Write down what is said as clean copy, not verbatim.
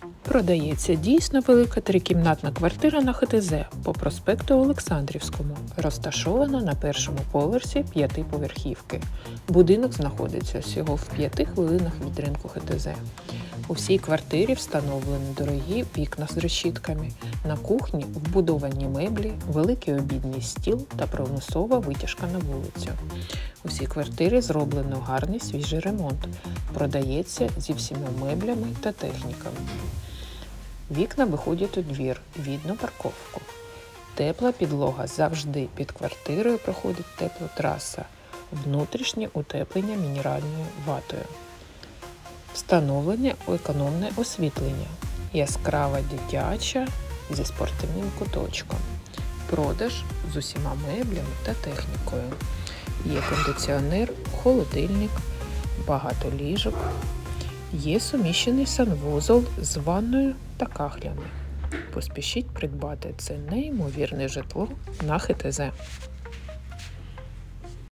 Продається дійсно велика трикімнатна квартира на ХТЗ по проспекту Олександрівському, розташована на першому поверсі 5-поверхівки. Будинок знаходиться всього в 5 хвилинах від ринку ХТЗ. У всій квартирі встановлені дорогі вікна з решітками, на кухні вбудовані меблі, великий обідній стіл та примусова витяжка на вулицю. У всій квартирі зроблено гарний свіжий ремонт. Продається зі всіма меблями та техніками. Вікна виходять у двір, видно парковку. Тепла підлога завжди, під квартирою проходить теплотраса. Внутрішнє утеплення мінеральною ватою. Встановлення економне освітлення. Яскрава дитяча зі спортивним куточком. Продаж з усіма меблями та технікою. Є кондиціонер, холодильник, багато ліжок. Є суміщений санвузол з ванною та кахлями. Поспішіть придбати це неймовірне житло на ХТЗ.